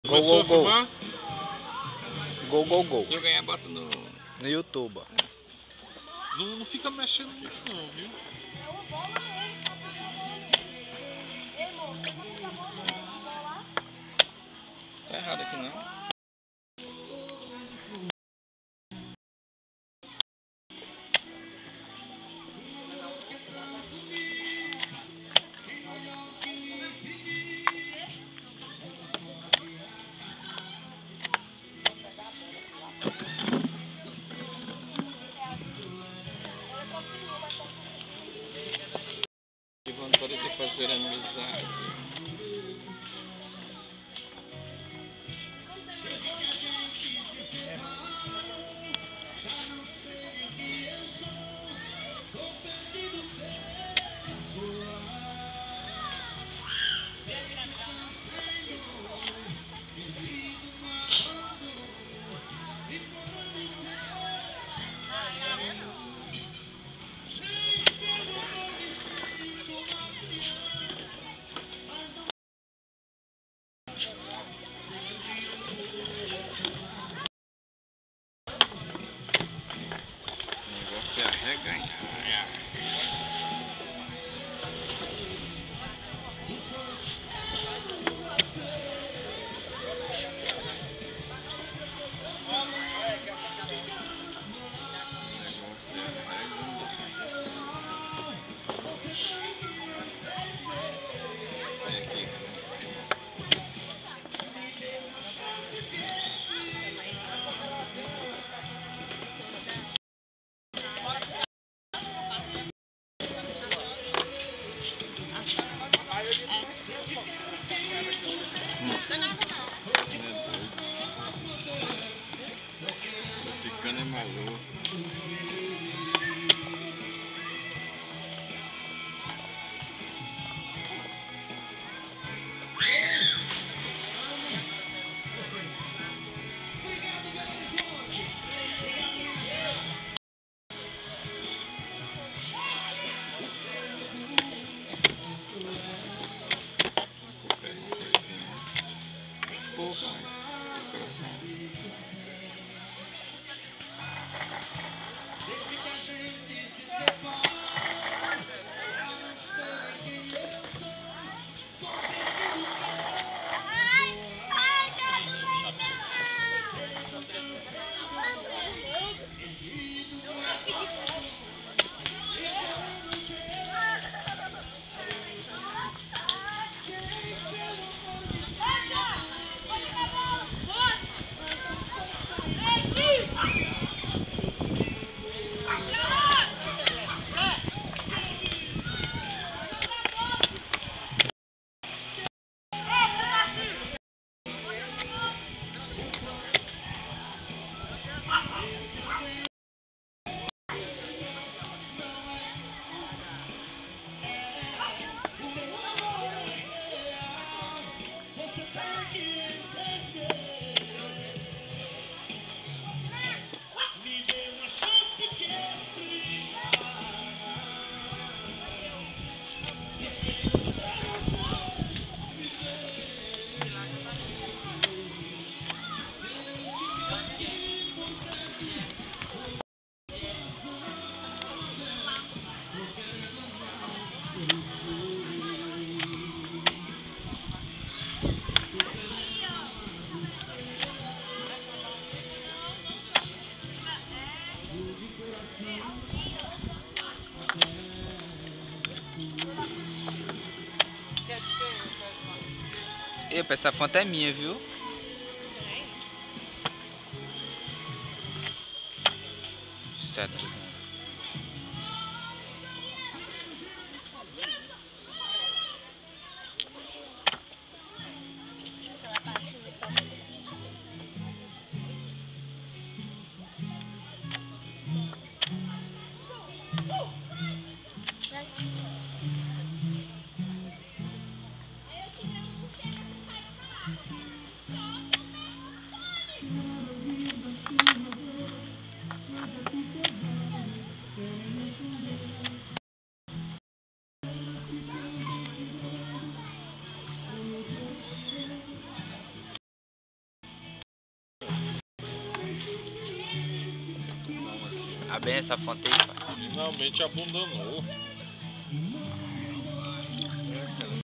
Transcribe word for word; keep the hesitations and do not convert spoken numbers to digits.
Gol, gol, gol. Gol, gol, gol. Se eu ganhar, bota no... No YouTube. Não, não fica mexendo muito não, viu? Tá errado aqui não. Que vontade de fazer amizade. Se arreganha. Tô ficando é maluco. Pouco, mas de coração. Epa, essa fonte é minha, viu? Certo. Abre essa fonte aí, pai. Finalmente abandonou.